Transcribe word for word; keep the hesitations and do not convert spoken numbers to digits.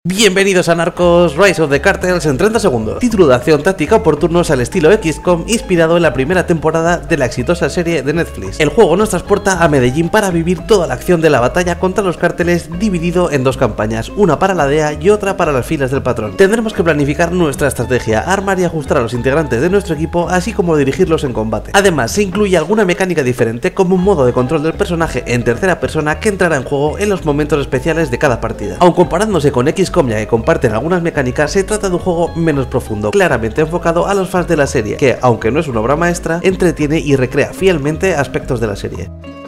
Bienvenidos a Narcos Rise of the Cartels en treinta segundos. Título de acción táctica por turnos al estilo equis com, inspirado en la primera temporada de la exitosa serie de Netflix. El juego nos transporta a Medellín para vivir toda la acción de la batalla contra los cárteles, dividido en dos campañas, una para la D E A y otra para las filas del patrón. Tendremos que planificar nuestra estrategia, armar y ajustar a los integrantes de nuestro equipo, así como dirigirlos en combate. Además, se incluye alguna mecánica diferente, como un modo de control del personaje en tercera persona que entrará en juego en los momentos especiales de cada partida. Aun comparándose con equis com, ya que comparten algunas mecánicas, se trata de un juego menos profundo, claramente enfocado a los fans de la serie, que, aunque no es una obra maestra, entretiene y recrea fielmente aspectos de la serie.